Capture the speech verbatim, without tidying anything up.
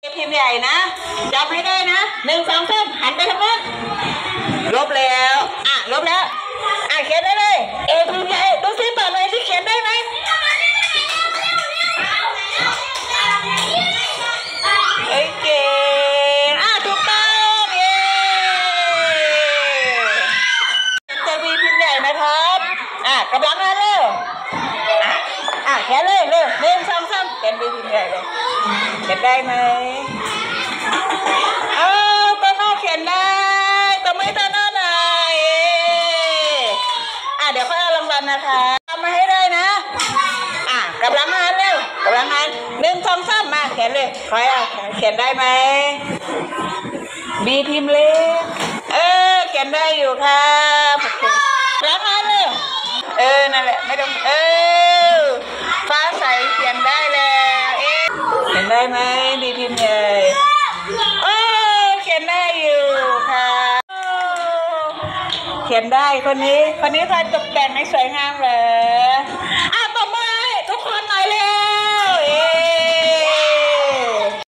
พิมพ์ใหญ่นะจับให้ได้นะหนึ่งสองสามหันไปทางนั้นลบแล้วอ่ะลบแล้วอ่ะเขียนได้เลยเอพิมพ์ใหญ่ดูซิเปิดเลยที่เขียนได้ไหมเอ้ยเก่งอ่ะถูกต้องเย้จะมีพิมพ์ใหญ่นะครับอ่ะกำลังมาเร็วอ่ะอ่ะเขียนเลยเร็วหนึ่งสองสามเขียนมีพิมพ์ใหญ่เลยเขียนได้ไหมเออต้นอ้อเขียนได้แต่ไม่ต้นอ้อหน่อยอ่ะเดี๋ยวค่อยเอารางวัลนะคะทำมาให้ได้นะอ่ะกำลังงานเร็วกำลังงานหนึ่งสองสามมาเขียนเลยคอยเอาเขียนได้ไหมบีพิมพ์เล็กเออเขียนได้อยู่ครับกำลังงานเร็วเออนั่นแหละไม่ต้องเออฟ้าใสเขียนได้แล้วเอ๊ะเขียนได้ไหมบีพิมพ์ใหญ่เออเขียนได้อยู่ค่ะเขียนได้คนนี้คนนี้ใครตกแต่งให้สวยงามเหรออ้าว